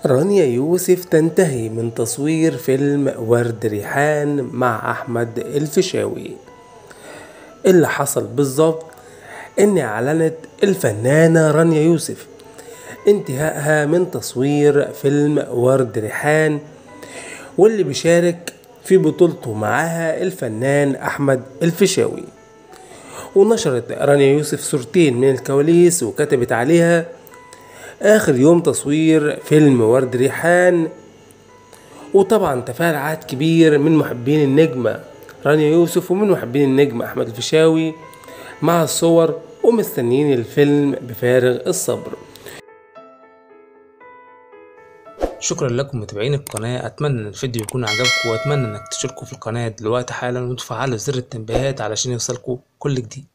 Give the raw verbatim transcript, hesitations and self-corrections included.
رانيا يوسف تنتهي من تصوير فيلم ورد ريحان مع أحمد الفيشاوي. اللي حصل بالظبط إن أعلنت الفنانة رانيا يوسف انتهائها من تصوير فيلم ورد ريحان، واللي بيشارك في بطولته معاها الفنان أحمد الفيشاوي. ونشرت رانيا يوسف صورتين من الكواليس وكتبت عليها: آخر يوم تصوير فيلم ورد ريحان. وطبعا تفاعل عدد كبير من محبين النجمة رانيا يوسف ومن محبين النجم أحمد الفيشاوي مع الصور، ومستنيين الفيلم بفارغ الصبر. شكرا لكم متابعين القناة، أتمنى أن الفيديو يكون عجبكم، وأتمنى أنك تشتركوا في القناة دلوقتي حالا وتفعلوا زر التنبيهات علشان يوصلكوا كل جديد.